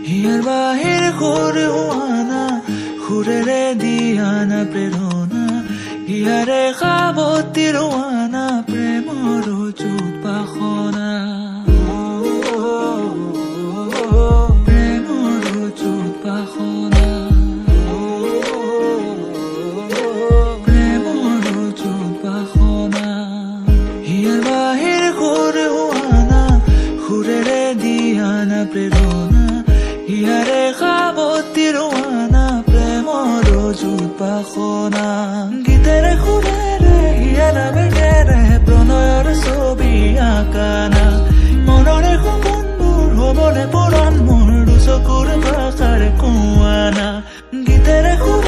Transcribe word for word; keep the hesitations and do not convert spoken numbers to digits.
হিয়াৰ বাহিৰ সুৰ হোৱানা সুৰেৰে দিয়ানা প্ৰেৰণা হিয়াৰে সাৱতী ৰোৱানা প্ৰেমৰ যুত বাসনা প্ৰেমৰ যুত বাসনা প্ৰেমৰ যুত বাসনা হিয়াৰ বাহিৰ সুৰ হোৱানা সুৰেৰে দিয়ানা প্ৰেৰণা হিয়াৰে সাৱতী ৰোৱানা প্ৰেমৰ যুত বাসনা গীতেৰে সুৰেৰে হিয়াৰা বেগেৰে প্ৰণয়ৰ ছবি আঁকানা মনৰে সপোনবোৰ হ'বনে পৰাণ মোৰ দুচকুৰ ভাষাৰে কোৱানা গীতেৰে